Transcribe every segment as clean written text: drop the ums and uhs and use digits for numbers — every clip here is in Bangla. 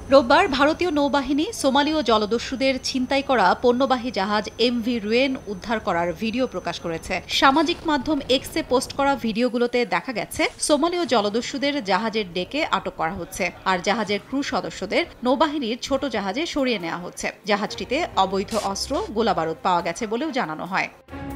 রোববার ভারতীয় নৌবাহিনী সোমালীয় জলদস্যুদের ছিনতাই করা পণ্যবাহী জাহাজ এমভি রুয়েন উদ্ধার করার ভিডিও প্রকাশ করেছে। সামাজিক মাধ্যম এক্সে পোস্ট করা ভিডিওগুলোতে দেখা গেছে সোমালীয় জলদস্যুদের জাহাজের ডেকে আটক করা হচ্ছে, আর জাহাজের ক্রু সদস্যদের নৌবাহিনীর ছোট জাহাজে সরিয়ে নেওয়া হচ্ছে। জাহাজটিতে অবৈধ অস্ত্র, গোলাবারুদ পাওয়া গেছে বলেও জানানো হয়।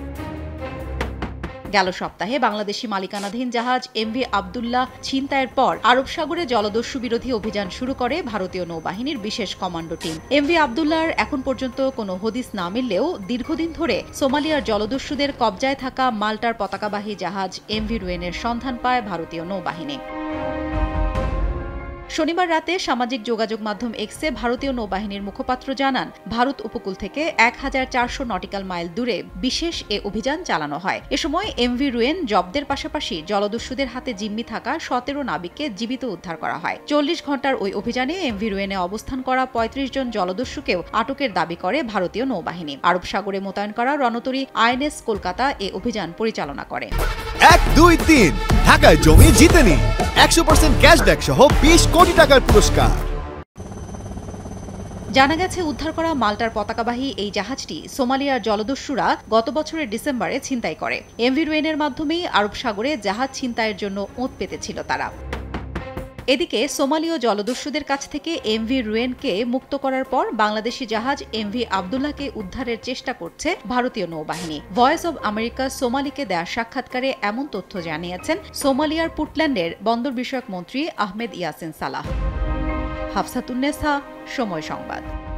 গেল সপ্তাহে বাংলাদেশি মালিকানাধীন জাহাজ এমভি আবদুল্লাহ ছিনতাইয়ের পর আরব সাগরে জলদস্যু বিরোধী অভিযান শুরু করে ভারতীয় নৌবাহিনীর বিশেষ কমান্ডো টিম। এমভি আবদুল্লাহর এখন পর্যন্ত কোনো হদিস না মিললেও দীর্ঘদিন ধরে সোমালিয়ার জলদস্যুদের কবজায় থাকা মাল্টার পতাকাবাহী জাহাজ এমভি রুয়েনের সন্ধান পায় ভারতীয় নৌবাহিনী। শনিবার রাতে সামাজিক যোগাযোগ মাধ্যম এক্সে ভারতীয় নৌবাহিনীর মুখপাত্র জানান, ভারত উপকূল থেকে 1400 নটিক্যাল মাইল দূরে বিশেষ এ অভিযান চালানো হয়। এ সময় এমভি রুয়েন জব্দের পাশাপাশি জলদস্যুদের হাতে জিম্মি থাকা 17 নাবিককে জীবিত উদ্ধার করা হয়। 40 ঘণ্টার ওই অভিযানে এমভি রুয়েনে অবস্থান করা 35 জন জলদস্যুকেও আটকের দাবি করে ভারতীয় নৌবাহিনী। আরব সাগরে মোতায়েন করা রণতরী আইএনএস কলকাতা এ অভিযান পরিচালনা করে। 1, 2, 3 ঢাকায় জমি জিতে নিন 100% ক্যাশব্যাক সহ 20 কোটি টাকার পুরস্কার। জানা গেছে, উদ্ধার করা মাল্টার পতাকাবাহী এই জাহাজটি সোমালিয়ার জলদস্যুরা গত বছরের ডিসেম্বরে ছিনতাই করে। এমভি রুয়েনের মাধ্যমেই আরব সাগরে জাহাজ ছিনতাইয়ের জন্য ওঁত পেতেছিল তারা। এদিকে সোমালীয় জলদস্যুদের কাছ থেকে এমভি রুয়েনকে মুক্ত করার পর বাংলাদেশি জাহাজ এমভি আবদুল্লাহকে উদ্ধারের চেষ্টা করছে ভারতীয় নৌবাহিনী। ভয়েস অব আমেরিকা সোমালিকে দেয়া সাক্ষাৎকারে এমন তথ্য জানিয়েছেন সোমালিয়ার পুটল্যান্ডের বন্দর বিষয়ক মন্ত্রী আহমেদ ইয়াসিন সালাহ। হাফসাতুন্নেসা, সময় সংবাদ।